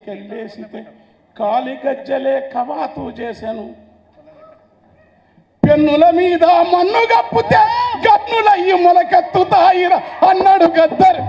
కెళ్ళేసితే కాలి గజ్జలే కవాతు చేశాను పెన్నుల మీద మన్ను గప్పుతే గన్నులయ్యి మొలకెత్తుతాయిరా అన్నాడు గద్దర్.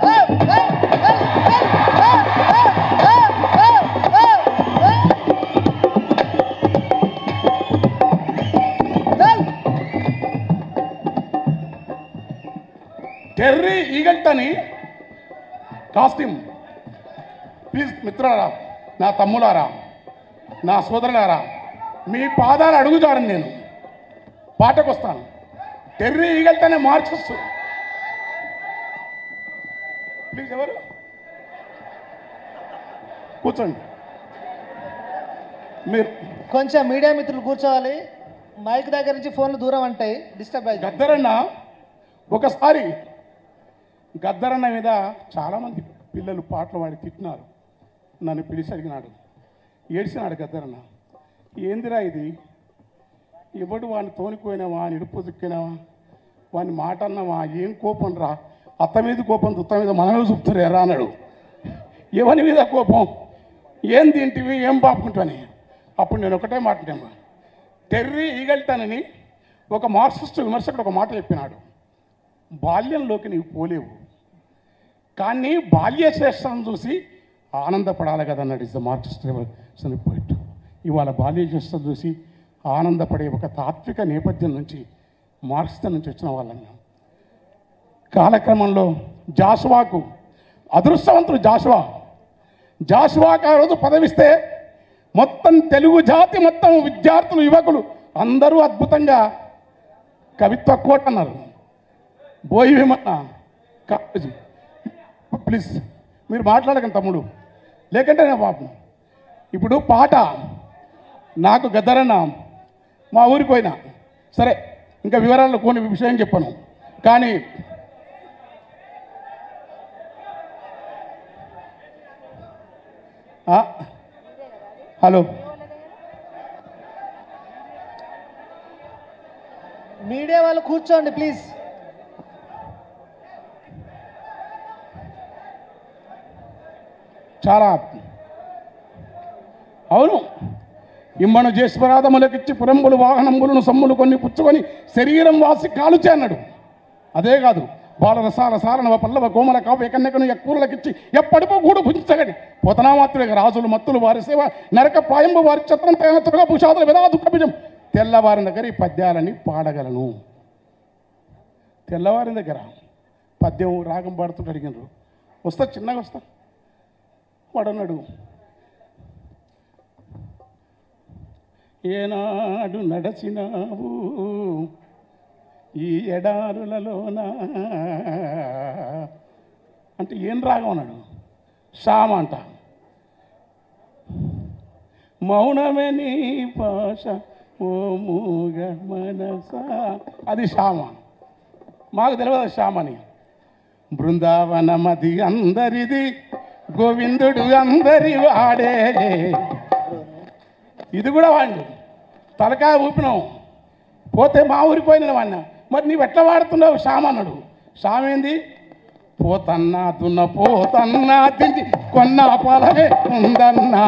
టెర్రీ ఈగల్టని కాస్ట్యూమ్. ప్లీజ్ మిత్రులారా, నా తమ్ములారా, నా సోదరులారా, మీ పాదాలు అడుగుతాను. నేను పాటకు వస్తాను. Terry ఈగల్టనే Marxist. ప్లీజ్ ఎవరు కూర్చోండి. మీరు కొంచెం మీడియా మిత్రులు కూర్చోవాలి. మైక్ దగ్గర నుంచి ఫోన్లు దూరం అంటాయి, డిస్టర్బ్ అయ్యి. గద్దరన్న ఒకసారి గద్దరన్న మీద చాలామంది పిల్లలు పాటలు వాడి తిట్టినారు. నన్ను పిలిచి అడిగినాడు, ఏడ్చినాడు గద్దరన్న. ఏందిరా ఇది, ఎవడు వాడిని తోనిపోయినావా, నిడుపు దిక్కినావా, వాడిని మాట అన్నావా, ఏం కోపం రా, అత్త మీద కోపం తుత్త మీద మనమే చూపుతారేరా అన్నాడు. ఎవరి మీద కోపం, ఏం తింటివి, ఏం పాపుకుంటావని. అప్పుడు నేను ఒకటే మాట అన్నాను. టెర్రీ ఈగల్టనని ఒక మార్క్సిస్ట్ విమర్శకుడు ఒక మాట చెప్పినాడు, బాల్యంలోకి నీవు పోలేవు, కానీ బాల్య శ్రేష్టను చూసి ఆనందపడాలి కదన్నాడు. Is the Marxist poet. ఇవాళ బాల్య శ్రేష్టను చూసి ఆనందపడే ఒక తాత్విక నేపథ్యం నుంచి, మార్క్సిజం నుంచి వచ్చిన వాళ్ళని కాలక్రమంలో జాషువాకు అదృష్టవంతుడు జాషువాకు ఆ రోజు పదవిస్తే మొత్తం తెలుగు జాతి, మొత్తం విద్యార్థులు, యువకులు అందరూ అద్భుతంగా కవిత్వ కోట్ అన్నారు. బోయి వేమన్న కాలేజీ. ప్లీజ్ మీరు మాట్లాడకండి తమ్ముడు, లేకంటే నా పాపం. ఇప్పుడు పాట నాకు గద్దరన్న మా ఊరికి పోయినా సరే, ఇంకా వివరాల్లో కొన్ని విషయం చెప్పను, కానీ హలో మీడియా వాళ్ళు కూర్చోండి ప్లీజ్. చాలా అవును. ఇమ్మను చేశ్వరాధములకిచ్చి పురంబులు వాహనంబులను సమ్ములు కొన్ని పుచ్చుకొని శరీరం వాసి కాలుచే అన్నాడు. అదే కాదు, బాలరసాల సారణవ పల్లవ కోమల కావ్య కన్యకను ఎక్కూరలకిచ్చి ఎప్పటిపో గూడు భుజించగడి పోతనామాత్రుడిగా రాజులు మత్తులు వారి సేవ నరక ప్రాయంబు వారి చిత్రం తేనతుడుగా భూషాదుల విధా దుఃఖబిజం. తెల్లవారిన దగ్గర ఈ పద్యాలని పాడగలను. తెల్లవారిన దగ్గర పద్యం రాగం పాడుతుంటే అడిగినారు, వస్తా చిన్నగా వస్తా. వాడన్నాడు, ఏనాడు నడచినావు ఈ ఎడారులలోనా అంటే ఏం రాగం అన్నాడు. శ్యామ అంట. మౌనమే నీ భాష ఓ మూగ మనస, అది శ్యామ. మాకు తెలియదు శ్యామని. బృందావనమది అందరిది, గోవిందుడు అందరి వాడే. ఇది కూడా వాడిని తలకాయ ఊపినాం. పోతే మా ఊరికి పోయిన వాడిన, మరి నీవు ఎట్లా వాడుతున్నావు శ్యామ అన్నాడు. శ్యామ ఏంది, పోతన్నా దున్న పోతన్నా తిండి కొన్న పొలమే ఉందన్నా.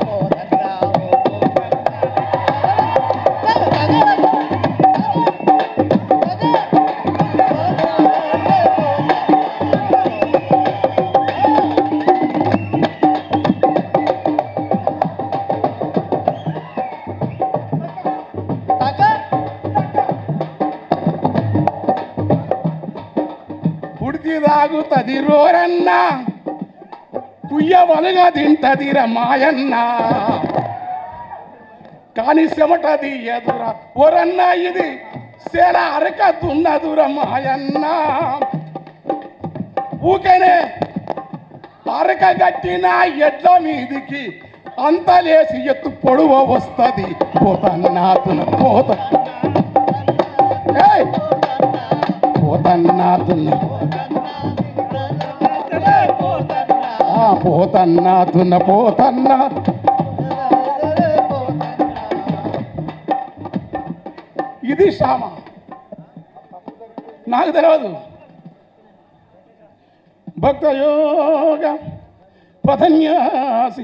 తాగుతుంది రోరన్న, కుయ్యవలుగా తింటది రమాయన్న, కాని చెమటది ఎదురా ఓరన్న, ఇది సేన అరక దున్నదు రమాయన్న. ఊకేనే అరక గట్టిన ఎడ్ల మీదికి అంతలేసి ఎత్తు పొడువ వస్తుంది. పోతన్నాతున పోతన్నాతున్న పోతన్నాతున్న పోతన్నా. ఇది శ్యామ. నాకు తెలియదు. భక్తయోగ పధన్యాసి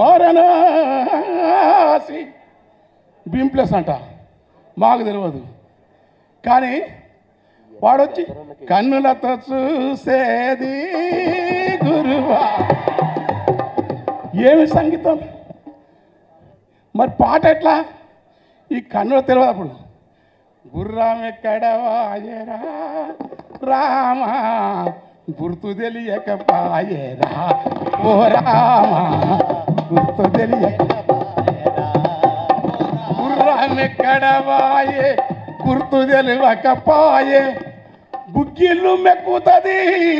వారణాసి బింప్లెస్ అంట, మాకు తెలియదు. కానీ వాడొచ్చి కన్నులతో చూసేది గురువా. ఏమి సంగీతం మరి, పాట ఎట్లా? ఈ కన్నులు తెలియదు. అప్పుడు గుర్రం ఎక్కడ వాయరా రామా, గుర్తు తెలియకపాయరా ఓ రామా, గుర్తు తెలియక. గుర్రం ఎక్కడ వాయే, గుర్తు తెలియకపాయే, గుగ్గిళ్ళు మెక్కుతుంది,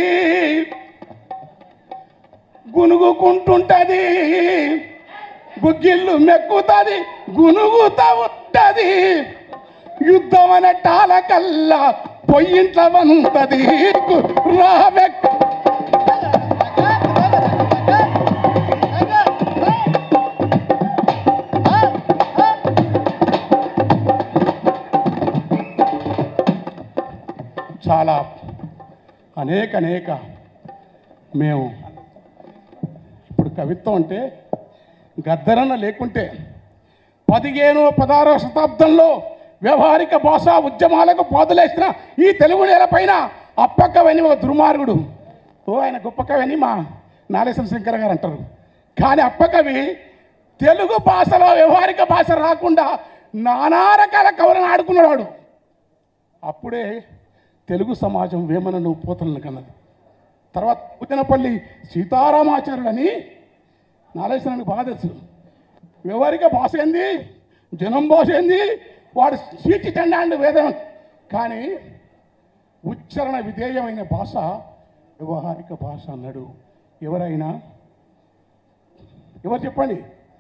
గునుగుకుంటుంటది, గుగ్గిళ్ళు మెక్కుతుంది, గునుగుతా ఉంటది, యుద్ధం అనే టాల కల్లా పొయ్యింట్ల వంతది. చాలా అనేక మేము ఇప్పుడు కవిత్వం అంటే గద్దరన్న లేకుంటే 15వ-16వ శతాబ్దంలో వ్యవహారిక భాషా ఉద్యమాలకు పాదులేసిన ఈ తెలుగు నేలపైన అప్పకవని ఒక దుర్మార్గుడు, ఆయన గొప్ప కవి అని మా నాలేశం శంకర గారు అంటారు. కానీ అప్పకవి తెలుగు భాషలో వ్యవహారిక భాష రాకుండా నానా రకాల కవులను ఆడుకున్నాడు. అప్పుడే తెలుగు సమాజం వేమనను పోతలను కన్నది. తర్వాత పుచ్చనపల్లి సీతారామాచార్యులని నాలేశనానికి బాగా తెలుసు. వ్యవహారిక భాష ఏంది, జనం భాష ఏంది, వాడు చీచి చెండాండు వేదం. కానీ ఉచ్చారణ విధేయమైన భాష వ్యవహారిక భాష అన్నాడు. ఎవరైనా ఎవరు చెప్పండి?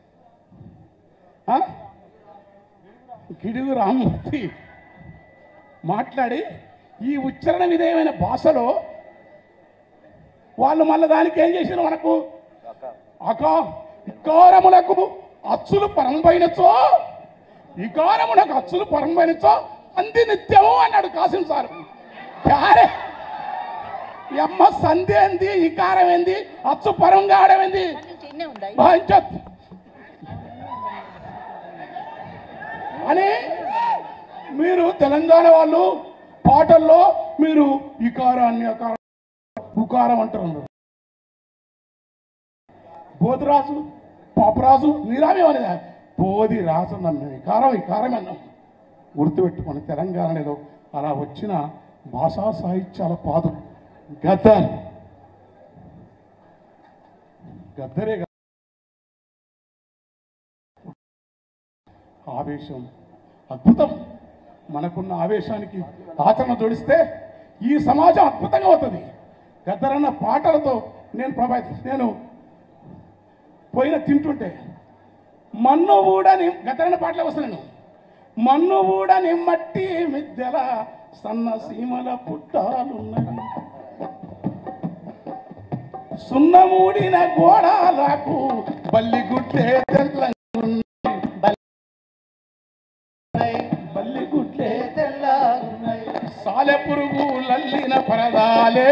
గిడుగు రామ్మూర్తి మాట్లాడి ఈ ఉచ్చారణ విధేయమైన భాషలో వాళ్ళు మళ్ళీ దానికి ఏం చేసినారు, మనకు ఇకారములకు అచ్చులు పరంపైనచో, ఇకారమునకు అచ్చులు పరంపైనచో అంది నిత్యము అన్నాడు కాసిం సార్. యారే అమ్మ సంధి ఏంది, ఇకారం ఏంది, అచ్చు పరం కావడం ఏంది అని మీరు తెలంగాణ వాళ్ళు పాటల్లో మీరు ఇకారాన్ని అకారం ఉకారం అంటారు. బోధరాజు పాపరాజు మీరామేమనేదా, బోధి రాజు అన్నాం మేము, ఇకారం అన్నాం. గుర్తుపెట్టుకొని తెలంగాణలో అలా వచ్చిన భాషా సాహిత్యాల పాదు గద్దరే. ఆవేశం అద్భుతం. మనకున్న ఆవేశానికి ఆచరణ జోడిస్తే ఈ సమాజం అద్భుతంగా అవుతుంది. గద్దరన్న పాటలతో నేను పోయిన తింటుంటే మన్ను ఊడని గద్దరన్న పాటలు వస్తాను. మన్ను ఊడని మట్టి మిద్దెల సన్న సీమల పుట్టాలున్నవి, సున్నమూడిన గోడాలకు బల్లిగుట్లే తెల్ల సాలె పురుగు లల్లిన పరదాలే,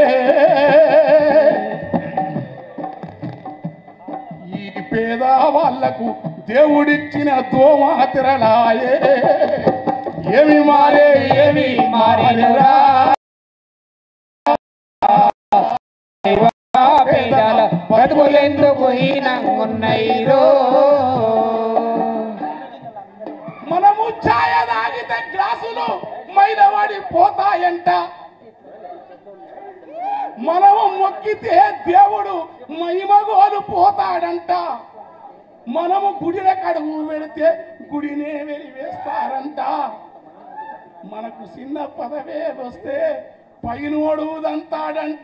ఈ పేద వాళ్లకు దేవుడిచ్చిన దోమా తిరలాయే, ఏమి మారేరా పేదల బతుకులెందుకు హీనంగున్నైరో. మనము ఛాయ తాగితే గ్లాసులు మైలవాడి పోతాయంట, మనము మొక్కితే దేవుడు మహిమగోలు పోతాడంట, మనము గుడిల కడుగు పెడితే గుడినే వెలివేస్తారంట, మనకు చిన్న పదవే వస్తే పైనోడు దంతాడంట.